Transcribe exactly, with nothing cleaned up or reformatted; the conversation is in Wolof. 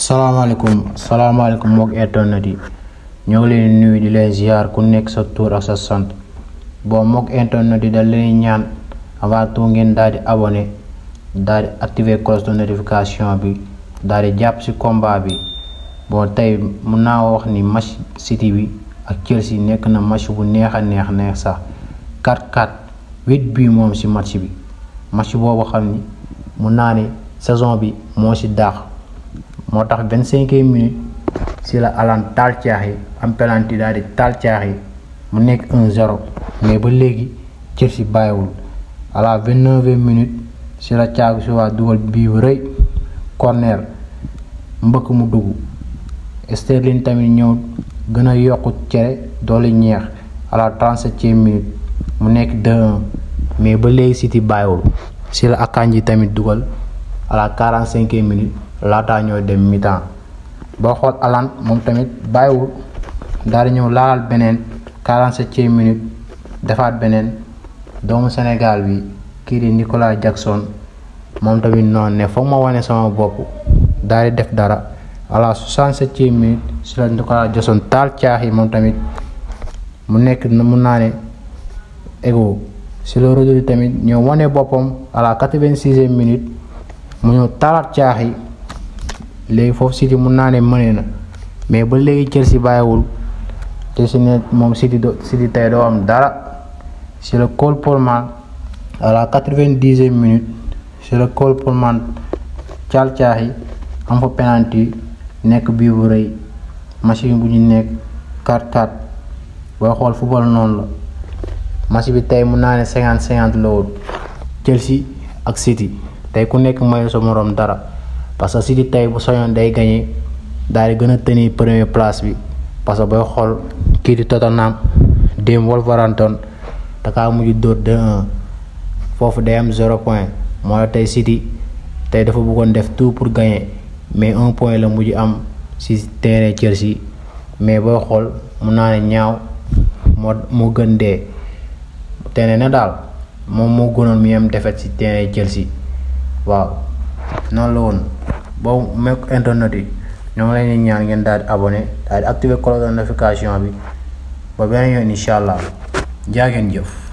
salaamaaleykum salaamaaleykum mbokk internet yi ñoo ngi leen nuyu di leen ziar ku nekk sa tur ak sa sant bon mbokk internet yi da leen ñaan avant tout ngeen daal di abonné daal di activer cloche de notification bi daal di jàpp ci combat bi bon tey mun naa wax ni match City bi ak Chelsea nekk na match bu neex a neex neex sax quatre quatre huit bi moom ci match bi match boobu xam ni mun naa ne saison bi moo ci daax moo tax vingt-cinquième minute si la Alan taal caax yi am penalty daal di taal caax yi mu nekk un zéro mais ba léegi Chelsea bàyyiwul à la vingt-neuvième minute si la caagu si waa dugal bii bu rëy corner mbëkk mu dugg Sterling tamit ñëw gën a yokku cere doole ñeex à la trente-septième minute mu nekk deux un mais ba léegi City bàyyiwul si la Akanji tamit dugal à la quarante-cinquième minute laataa ñoo dem mi-temps boo xool Alan moom tamit bàyyiwul daal di ñëw laal beneen quarante-septième minute defaat beneen doomu Sénégal bi kii di Nicolas Jackson moom tamit noonu ne foog ma wane sama bopp daal di def dara à la soixante-septième minute si la Nicolas Jackson taal caax yi moom tamit mu nekk mun naa ne ego si la Rodri tamit ñëw wane boppam à la quatre-vingt-sixième minute mu ñëw taalaat caax yi léegi foofu City mun naa ne mëne na mais ba léegi Chelsea bàyyiwul Chelsea ne moom City do City tey doo am dara si le Cole Palmer à la quatre-vingt-dixième minute si le Cole Palmer caal caax yi am fa penalty nekk bii bu rëy machine bu ñu nekk quatre quatre booy xool football noonu la match bi tey mun naa ne cinquante cinquante la woon Chelsea ak City tey ku nekk mayu sa moroom dara parce que City tey bu soñoon day gagné daal di gën a tenir première place bi parce que booy xool kii di Tottenham démb Wolverhampton dakaa mujj dóor deux un foofu day am zéro point moo tey City tey dafa bëggoon def tout pour gagner mais un point la mujj am ci terrain Chelsea mais booy xool mun naa ne ñaaw moo moo gën dee te ne daal moom moo gënoon mi am défaite ci terrain Chelsea waaw noonu la woon boobu mekk internet yi ñoo ngi leen di ñaan ngeen daal di abonné daal di activer cloche de notification bi ba beneen yoon incha allah jaa ngeen jëf.